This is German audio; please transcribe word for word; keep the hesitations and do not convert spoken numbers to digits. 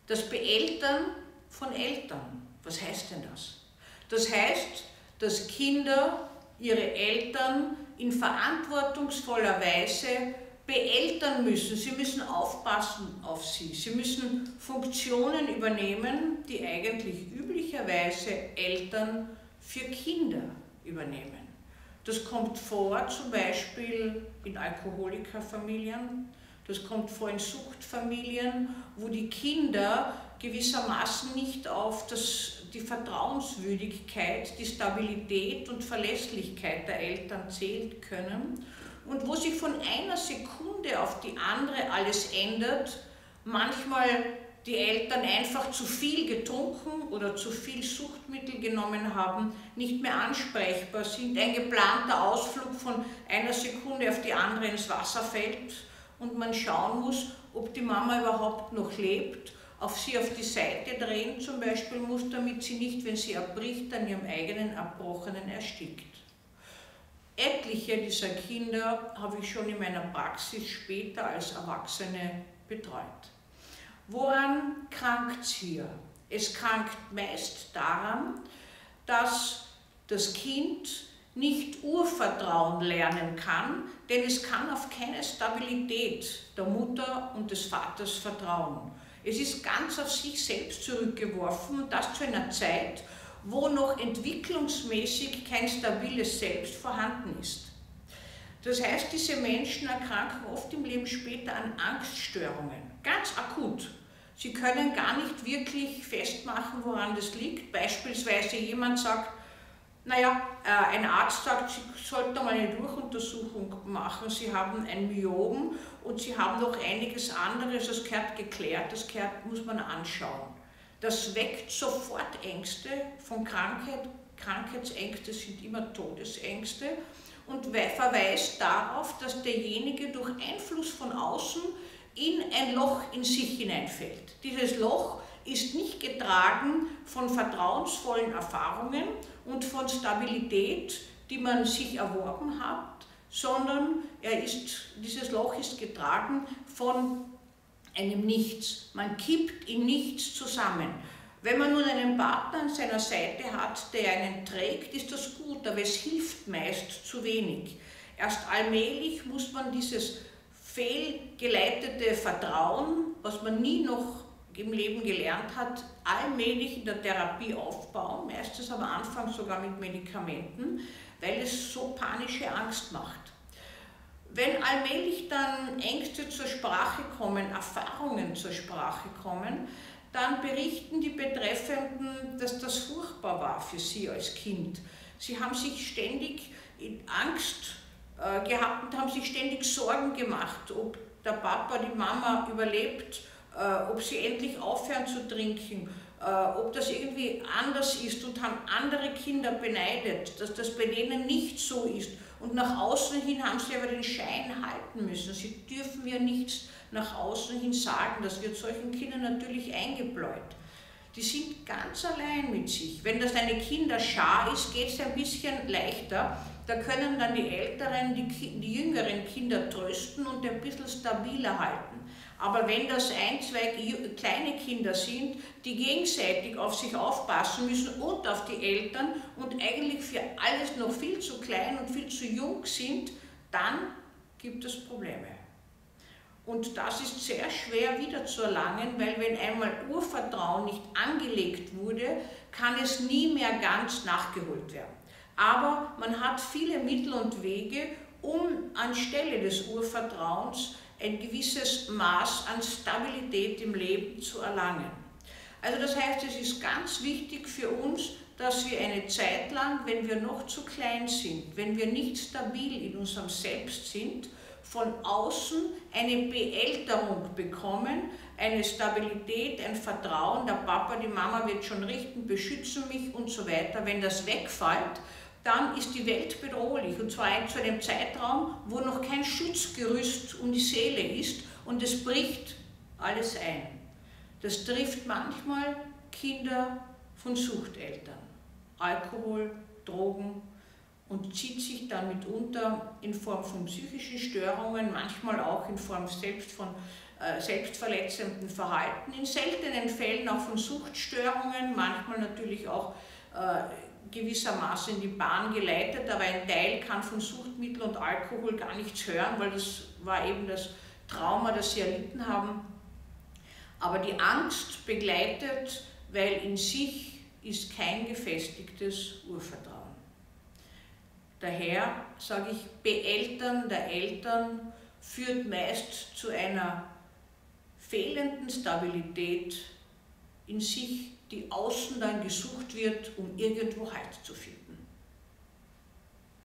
das Beeltern von Eltern. Was heißt denn das? Das heißt, dass Kinder ihre Eltern in verantwortungsvoller Weise beeltern müssen. Sie müssen aufpassen auf sie. Sie müssen Funktionen übernehmen, die eigentlich üblicherweise Eltern für Kinder übernehmen. Das kommt vor zum Beispiel in Alkoholikerfamilien, das kommt vor in Suchtfamilien, wo die Kinder gewissermaßen nicht auf das, die Vertrauenswürdigkeit, die Stabilität und Verlässlichkeit der Eltern zählen können und wo sich von einer Sekunde auf die andere alles ändert, manchmal die Eltern einfach zu viel getrunken oder zu viel Suchtmittel genommen haben, nicht mehr ansprechbar sind, ein geplanter Ausflug von einer Sekunde auf die andere ins Wasser fällt und man schauen muss, ob die Mama überhaupt noch lebt, auf sie auf die Seite drehen zum Beispiel muss, damit sie nicht, wenn sie erbricht, an ihrem eigenen Erbrochenen erstickt. Etliche dieser Kinder habe ich schon in meiner Praxis später als Erwachsene betreut. Woran krankt es hier? Es krankt meist daran, dass das Kind nicht Urvertrauen lernen kann, denn es kann auf keine Stabilität der Mutter und des Vaters vertrauen. Es ist ganz auf sich selbst zurückgeworfen und das zu einer Zeit, wo noch entwicklungsmäßig kein stabiles Selbst vorhanden ist. Das heißt, diese Menschen erkranken oft im Leben später an Angststörungen, ganz akut. Sie können gar nicht wirklich festmachen, woran das liegt. Beispielsweise jemand sagt, naja, äh, ein Arzt sagt, Sie sollten mal eine Durchuntersuchung machen, Sie haben ein Myom und Sie haben noch einiges anderes, das gehört geklärt, das gehört, muss man anschauen. Das weckt sofort Ängste von Krankheit. Krankheitsängste sind immer Todesängste und verweist darauf, dass derjenige durch Einfluss von außen in ein Loch in sich hineinfällt. Dieses Loch ist nicht getragen von vertrauensvollen Erfahrungen und von Stabilität, die man sich erworben hat, sondern er ist, dieses Loch ist getragen von einem Nichts. Man kippt in nichts zusammen. Wenn man nun einen Partner an seiner Seite hat, der einen trägt, ist das gut, aber es hilft meist zu wenig. Erst allmählich muss man dieses fehlgeleitete Vertrauen, was man nie noch im Leben gelernt hat, allmählich in der Therapie aufbauen, meistens am Anfang sogar mit Medikamenten, weil es so panische Angst macht. Wenn allmählich dann Ängste zur Sprache kommen, Erfahrungen zur Sprache kommen, dann berichten die Betreffenden, dass das furchtbar war für sie als Kind. Sie haben sich ständig in Angst äh, gehabt und haben sich ständig Sorgen gemacht, ob der Papa, die Mama überlebt, äh, ob sie endlich aufhören zu trinken, äh, ob das irgendwie anders ist und haben andere Kinder beneidet, dass das bei denen nicht so ist. Und nach außen hin haben sie aber den Schein halten müssen. Sie dürfen ja nichts nach außen hin sagen. Das wird solchen Kindern natürlich eingebläut. Die sind ganz allein mit sich. Wenn das eine Kinderschar ist, geht es ein bisschen leichter. Da können dann die Älteren, die, die jüngeren Kinder trösten und ein bisschen stabiler halten. Aber wenn das ein, zwei kleine Kinder sind, die gegenseitig auf sich aufpassen müssen und auf die Eltern und eigentlich für alles noch viel zu klein und viel zu jung sind, dann gibt es Probleme. Und das ist sehr schwer wiederzuerlangen, weil wenn einmal Urvertrauen nicht angelegt wurde, kann es nie mehr ganz nachgeholt werden. Aber man hat viele Mittel und Wege, um anstelle des Urvertrauens ein gewisses Maß an Stabilität im Leben zu erlangen. Also das heißt, es ist ganz wichtig für uns, dass wir eine Zeit lang, wenn wir noch zu klein sind, wenn wir nicht stabil in unserem Selbst sind, von außen eine Beälterung bekommen, eine Stabilität, ein Vertrauen, der Papa, die Mama wird schon richten, beschützen mich und so weiter. Wenn das wegfällt, dann ist die Welt bedrohlich und zwar zu einem Zeitraum, wo noch kein Schutzgerüst um die Seele ist und es bricht alles ein. Das trifft manchmal Kinder von Suchteltern, Alkohol, Drogen und zieht sich dann mitunter in Form von psychischen Störungen, manchmal auch in Form selbst von äh, selbstverletzenden Verhalten, in seltenen Fällen auch von Suchtstörungen, manchmal natürlich auch äh, gewissermaßen in die Bahn geleitet, aber ein Teil kann von Suchtmittel und Alkohol gar nichts hören, weil das war eben das Trauma, das sie erlitten haben. Aber die Angst begleitet, weil in sich ist kein gefestigtes Urvertrauen. Daher sage ich, Beeltern der Eltern führt meist zu einer fehlenden Stabilität in sich, die außen dann gesucht wird, um irgendwo Halt zu finden.